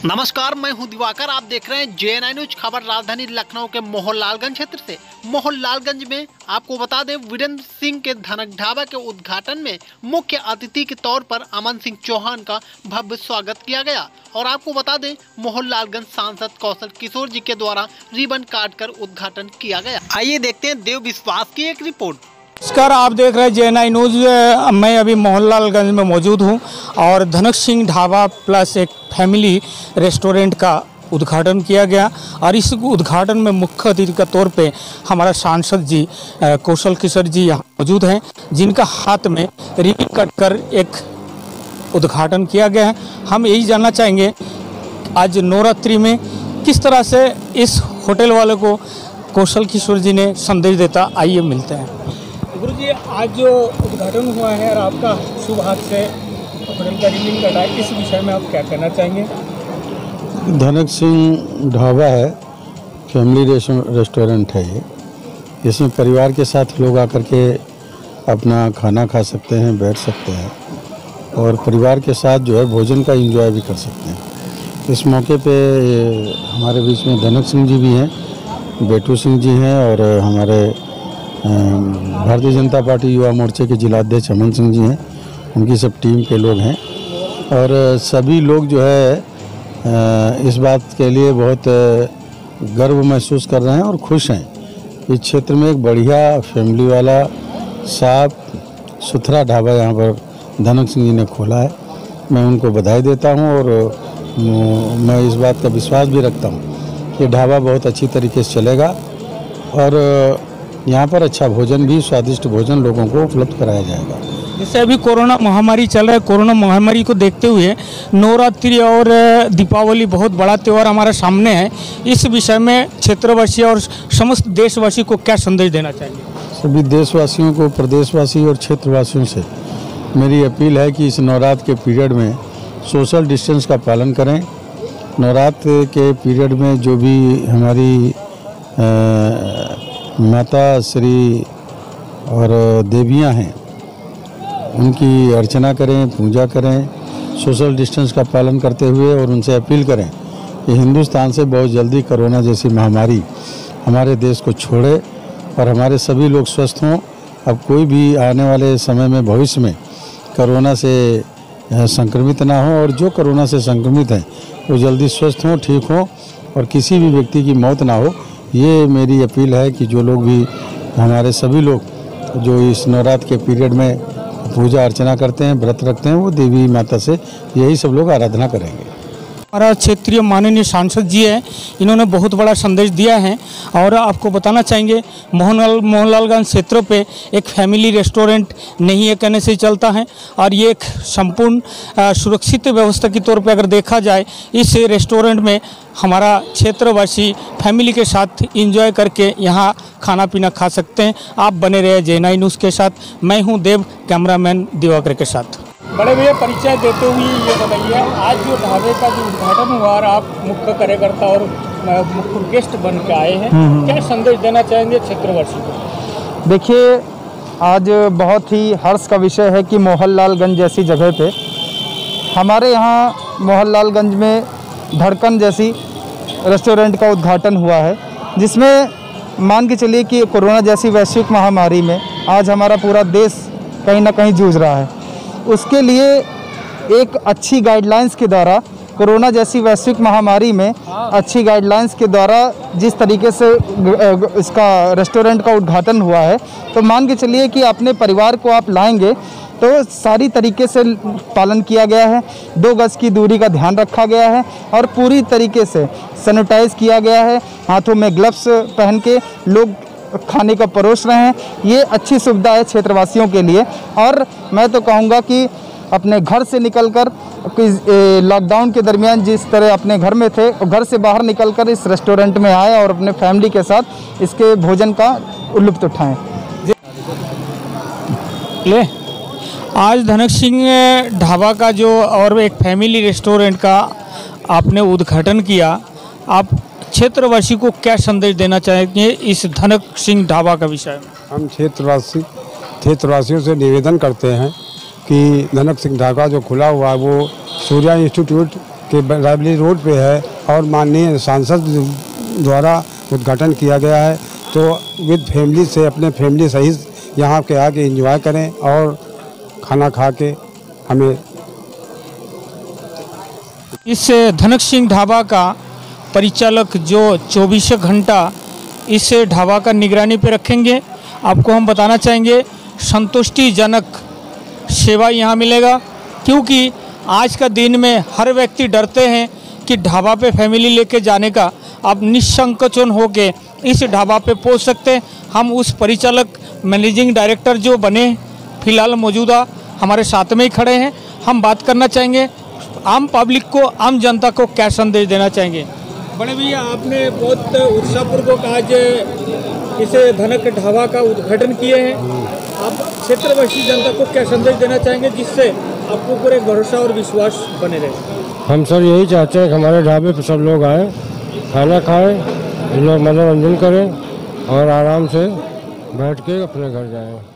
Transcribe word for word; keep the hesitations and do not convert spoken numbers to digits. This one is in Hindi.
नमस्कार, मैं हूं दिवाकर। आप देख रहे हैं जे एन आई न्यूज खबर। राजधानी लखनऊ के मोहनलालगंज क्षेत्र से मोहनलालगंज में आपको बता दें, वीरेंद्र सिंह के धनक ढाबा के उद्घाटन में मुख्य अतिथि के तौर पर अमन सिंह चौहान का भव्य स्वागत किया गया। और आपको बता दें, मोहनलालगंज सांसद कौशल किशोर जी के द्वारा रिबन काट कर उद्घाटन किया गया। आइए देखते हैं देव विश्वास की एक रिपोर्ट। नमस्कार, आप देख रहे हैं जे एन आई न्यूज़। मैं अभी मोहनलालगंज में मौजूद हूं और धनक सिंह ढाबा प्लस एक फैमिली रेस्टोरेंट का उद्घाटन किया गया। और इस उद्घाटन में मुख्य अतिथि के तौर पे हमारा सांसद जी कौशल किशोर जी यहाँ मौजूद हैं, जिनका हाथ में रिबन कट कर एक उद्घाटन किया गया है। हम यही जानना चाहेंगे आज नवरात्रि में किस तरह से इस होटल वाले को कौशल किशोर जी ने संदेश देता। आइए मिलते हैं। गुरु जी, आज जो उद्घाटन हुआ है और आपका शुभ हाथ से होटल का रिबन कटा है, इस विषय में आप क्या कहना चाहेंगे? धनक सिंह ढाबा है, फैमिली रेस्टोरेंट है ये। इसमें परिवार के साथ लोग आकर के अपना खाना खा सकते हैं, बैठ सकते हैं और परिवार के साथ जो है भोजन का एंजॉय भी कर सकते हैं। इस मौके पे हमारे बीच में धनक सिंह जी भी हैं, बेटू सिंह जी हैं और हमारे भारतीय जनता पार्टी युवा मोर्चे के जिलाध्यक्ष अमन सिंह जी हैं। उनकी सब टीम के लोग हैं और सभी लोग जो है इस बात के लिए बहुत गर्व महसूस कर रहे हैं और खुश हैं। इस क्षेत्र में एक बढ़िया फैमिली वाला साफ सुथरा ढाबा यहाँ पर धनक सिंह जी ने खोला है। मैं उनको बधाई देता हूँ और मैं इस बात का विश्वास भी रखता हूँ कि ढाबा बहुत अच्छी तरीके से चलेगा और यहाँ पर अच्छा भोजन भी, स्वादिष्ट भोजन लोगों को उपलब्ध कराया जाएगा। जैसे अभी कोरोना महामारी चल रहा है, कोरोना महामारी को देखते हुए नवरात्रि और दीपावली बहुत बड़ा त्यौहार हमारे सामने है। इस विषय में क्षेत्रवासी और समस्त देशवासी को क्या संदेश देना चाहिए? सभी देशवासियों को, प्रदेशवासी और क्षेत्रवासियों से मेरी अपील है कि इस नवरात्र के पीरियड में सोशल डिस्टेंस का पालन करें। नवरात्र के पीरियड में जो भी हमारी आ, माता श्री और देवियां हैं, उनकी अर्चना करें, पूजा करें, सोशल डिस्टेंस का पालन करते हुए और उनसे अपील करें कि हिंदुस्तान से बहुत जल्दी कोरोना जैसी महामारी हमारे देश को छोड़े और हमारे सभी लोग स्वस्थ हों। अब कोई भी आने वाले समय में, भविष्य में कोरोना से संक्रमित ना हो और जो कोरोना से संक्रमित हैं वो जल्दी स्वस्थ हों, ठीक हों और किसी भी व्यक्ति की मौत ना हो। ये मेरी अपील है कि जो लोग भी, हमारे सभी लोग जो इस नवरात्र के पीरियड में पूजा अर्चना करते हैं, व्रत रखते हैं, वो देवी माता से यही सब लोग आराधना करेंगे। हमारा क्षेत्रीय माननीय सांसद जी है, इन्होंने बहुत बड़ा संदेश दिया है और आपको बताना चाहेंगे मोहनलाल मोहनलालगंज क्षेत्र पे एक फैमिली रेस्टोरेंट नहीं है कहने से ही चलता है और ये एक संपूर्ण सुरक्षित व्यवस्था के तौर पे अगर देखा जाए, इस रेस्टोरेंट में हमारा क्षेत्रवासी फैमिली के साथ एंजॉय करके यहाँ खाना पीना खा सकते हैं। आप बने रहे जे एन आई न्यूज़ के साथ। मैं हूँ देव, कैमरामैन दिवाकर के साथ। बड़े भैया, परिचय देते हुए ये बताइए, आज जो ढाबे का जो उद्घाटन हुआ और आप मुख्य कार्यकर्ता और मुख्य गेस्ट बन के आए हैं, क्या संदेश देना चाहेंगे क्षेत्रवासी को? देखिए, आज बहुत ही हर्ष का विषय है कि मोहनलालगंज जैसी जगह पे हमारे यहाँ मोहनलालगंज में धड़कन जैसी रेस्टोरेंट का उद्घाटन हुआ है, जिसमें मान के चलिए कि कोरोना जैसी वैश्विक महामारी में आज हमारा पूरा देश कहीं ना कहीं जूझ रहा है। उसके लिए एक अच्छी गाइडलाइंस के द्वारा, कोरोना जैसी वैश्विक महामारी में अच्छी गाइडलाइंस के द्वारा जिस तरीके से इसका रेस्टोरेंट का उद्घाटन हुआ है, तो मान के चलिए कि अपने परिवार को आप लाएंगे तो सारी तरीके से पालन किया गया है। दो गज की दूरी का ध्यान रखा गया है और पूरी तरीके से सैनिटाइज किया गया है। हाथों में ग्लव्स पहन के लोग खाने का परोस रहे हैं। ये अच्छी सुविधा है क्षेत्रवासियों के लिए। और मैं तो कहूँगा कि अपने घर से निकलकर, लॉकडाउन के दरमियान जिस तरह अपने घर में थे, घर से बाहर निकलकर इस रेस्टोरेंट में आए और अपने फैमिली के साथ इसके भोजन का लुत्फ़ उठाएं। ले आज धनक सिंह ढाबा का जो और एक फैमिली रेस्टोरेंट का आपने उद्घाटन किया, आप क्षेत्रवासी को क्या संदेश देना चाहेंगे इस धनक सिंह ढाबा का विषय में? हम क्षेत्रवासी क्षेत्रवासियों से निवेदन करते हैं कि धनक सिंह ढाबा जो खुला हुआ है वो सूर्या इंस्टीट्यूट कि रायबरेली रोड पे है और माननीय सांसद द्वारा उद्घाटन किया गया है, तो विद फैमिली से अपने फैमिली सहित यहाँ के आके एंजॉय करें और खाना खा के हमें। इस धनक सिंह ढाबा का परिचालक जो चौबीसों घंटा इस ढाबा का निगरानी पे रखेंगे। आपको हम बताना चाहेंगे संतुष्टिजनक सेवा यहाँ मिलेगा, क्योंकि आज का दिन में हर व्यक्ति डरते हैं कि ढाबा पे फैमिली लेके जाने का। आप निसंकोचन होके इस ढाबा पे पहुँच सकते हैं। हम उस परिचालक मैनेजिंग डायरेक्टर जो बने फिलहाल मौजूदा हमारे साथ में ही खड़े हैं। हम बात करना चाहेंगे आम पब्लिक को, आम जनता को क्या संदेश देना चाहेंगे। बड़े भैया, आपने बहुत उत्साहपूर्वक आज इस धनक ढाबा का उद्घाटन किए हैं। आप क्षेत्रवासी जनता को क्या संदेश देना चाहेंगे जिससे आपको पूरे भरोसा और विश्वास बने रहे। हम सर यही चाहते हैं कि हमारे ढाबे पर सब लोग आएँ, खाना खाएं, लोग मनोरंजन करें और आराम से बैठ के अपने घर जाएं।